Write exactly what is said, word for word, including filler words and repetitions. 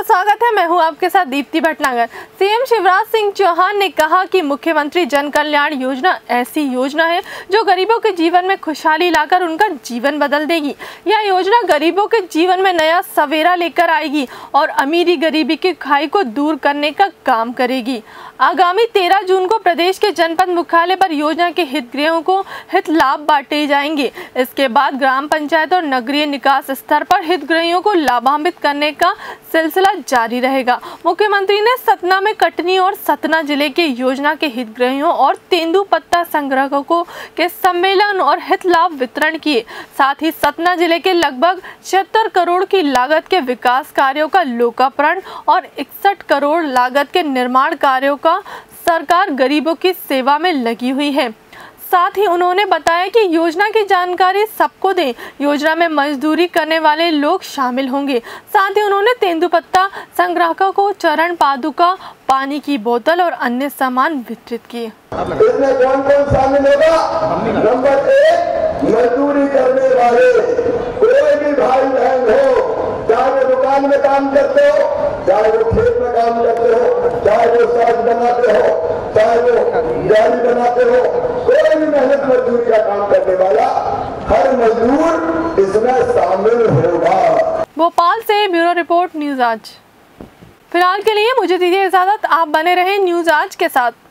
का स्वागत है। मैं हूं आपके साथ दीप्ति भटनागर। सीएम शिवराज सिंह चौहान ने कहा कि मुख्यमंत्री जन कल्याण योजना ऐसी योजना है जो गरीबों के जीवन में खुशहाली लाकर उनका जीवन बदल देगी। यह योजना गरीबों के जीवन में नया सवेरा लेकर आएगी और अमीरी गरीबी की खाई को दूर करने का काम करेगी। आगामी तेरह जून को प्रदेश के जनपद मुख्यालय पर योजना के हितग्राहियों को हित लाभ बांटे जाएंगे। इसके बाद ग्राम पंचायत और नगरीय निकास स्तर पर हितग्राहियों को लाभान्वित करने का सिलसिला जारी रहेगा। मुख्यमंत्री ने सतना में कटनी और सतना जिले के योजना के हितग्राहियों और तेंदुपत्ता संग्राहकों के सम्मेलन और हित लाभ वितरण किए। साथ ही सतना जिले के लगभग छिहत्तर करोड़ की लागत के विकास कार्यों का लोकार्पण और इकसठ करोड़ लागत के निर्माण कार्यों का सरकार गरीबों की सेवा में लगी हुई है। साथ ही उन्होंने बताया कि योजना की जानकारी सबको दें। योजना में मजदूरी करने वाले लोग शामिल होंगे। साथ ही उन्होंने तेंदुपत्ता संग्राहकों को चरण पादुका, पानी की बोतल और अन्य सामान वितरित किए। इसमें कौन कौन शामिल होगा? नंबर एक, मजदूरी करने वाले कोई भी भाई बहन हो, चाहे वो दुकान में काम करते हो, चाहे वो खेत में काम करते हो, चाहे वो सड़क बनाते हो, चाहे वो जाली बनाते हो, कोई भी मेहनत मजदूरी का काम करने वाला हर मजदूर इसमें शामिल होगा। भोपाल से ब्यूरो रिपोर्ट न्यूज आज। फिलहाल के लिए मुझे दीजिए इजाजत। आप बने रहें न्यूज आज के साथ।